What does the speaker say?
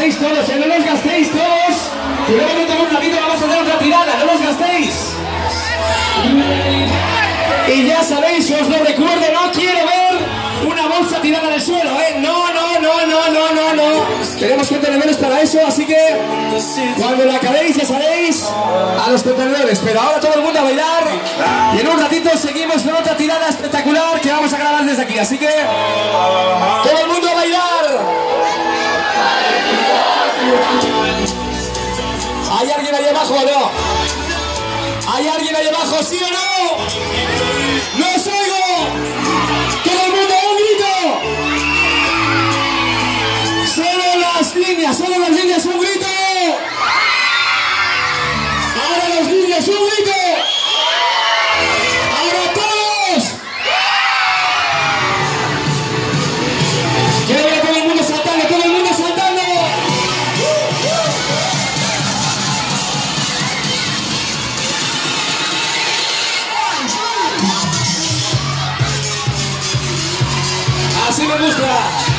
gastéis todos, no los gastéis todos. Que luego dentro de un ratito vamos a hacer otra tirada, no los gastéis. Y ya sabéis, os lo recuerdo, no quiero ver una bolsa tirada en el suelo, No. Tenemos contenedores para eso, así que cuando la acabéis ya sabéis a los contenedores. Pero ahora todo el mundo a bailar y en un ratito seguimos con otra tirada espectacular que vamos a grabar desde aquí. Así que todo el mundo a bailar. ¿Hay alguien ahí abajo o no? ¿Hay alguien ahí abajo, sí o no? ¡No os oigo! ¡Todo el mundo un grito! ¡Solo las líneas, un grito! ¡Ahora las líneas, un grito! ¡Ahora todos! ¡Quiero ver a todo el mundo saltando, todo el mundo saltando! Así me gusta.